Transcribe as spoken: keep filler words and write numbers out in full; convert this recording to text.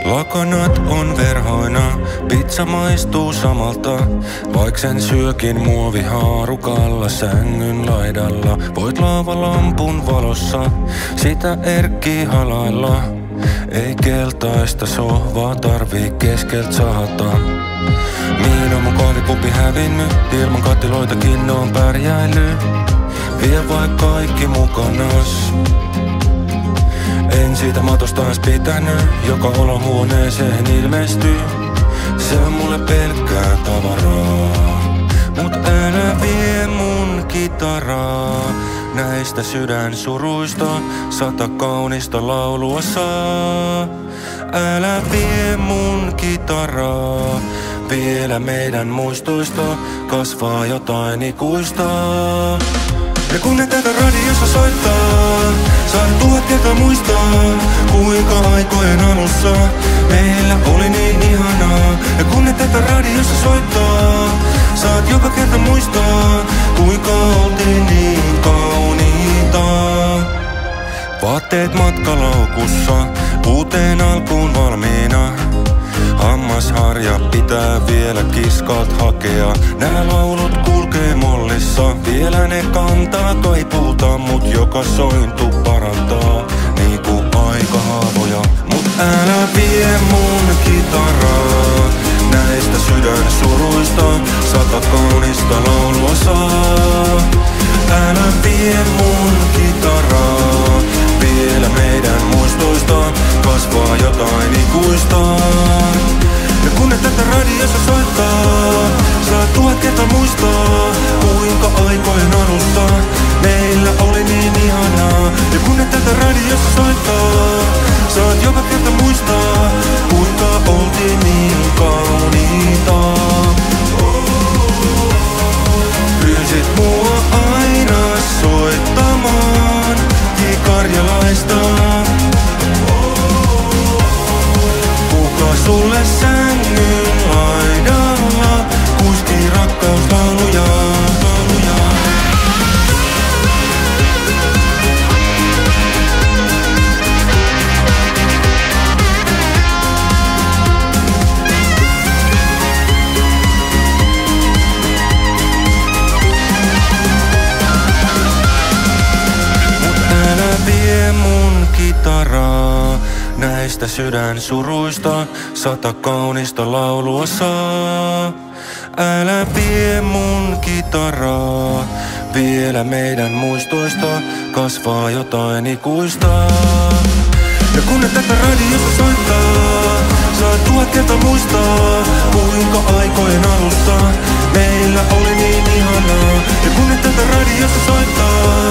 Lakanat on verhoina, pizza maistuu samalta. Vaik sen syökin muovihaarukalla sängyn laidalla. Voit laavalampun valossa sitä erkkii halailla. Ei keltaista sohvaa tarvii keskelt sahata. Mihin on mun kahvikuppi hävinnyt? Ilman kattiloitakin on pärjäily. Vie vaik kaikki mukanas. En siitä matosta ees pitänyt, joka olohuoneeseen ilmestyy. Se on mulle pelkkää tavaraa. Mut älä vie mun kitaraa. Näistä sydän suruista sata kaunista laulua saa. Älä vie mun kitaraa. Vielä meidän muistoista kasvaa jotain ikuista. Ja kun ne tätä radiossa soittaa, saan tuhat kertaa muistaa, kuinka aikojen alussa meillä oli niin ihanaa. Ja kun ne tätä radiossa soittaa, saat joka kerta muistaa, kuinka oltiin niin kauniita. Vaatteet matkalaukussa, uuteen alkuun valmiina. Hammasharja pitää vielä kiskalt hakea. Nää laulut kulkee mollissa, vielä ne kantaa kaipuuta. Mut joka sointu parantaa, niinku aikahaavoja. Mut älä vie mun kitaraa. Näistä sydän suruista sata kaunista laulua saa. Älä vie mun kitaraa. Vielä meidän muistoista kasvaa jotain ikuista. Ja kun ne tätä radiossa soittaa, saat tuhat kertaa muistaa, kuinka aikojen alussa meillä oli niin ihanaa. Ja kun ne tätä radiossa soittaa, saat joka kerta muistaa, kuinka oltiin niin kauniita. Pyysit mua aina soittamaan Karjalaista. Kuka sulle sängyn laidalla kuiskii rakkauslauluja, lauluja. Vie mun kitaraa. Näistä sydän suruista sata kaunista laulua saa. Älä vie mun kitaraa. Vielä meidän muistoista kasvaa jotain ikuista. Ja kun ne tätä radiossa soittaa, saat tuhat kertaa muistaa, kuinka aikojen alussa meillä oli niin ihanaa. Ja kun ne tätä radiossa soittaa,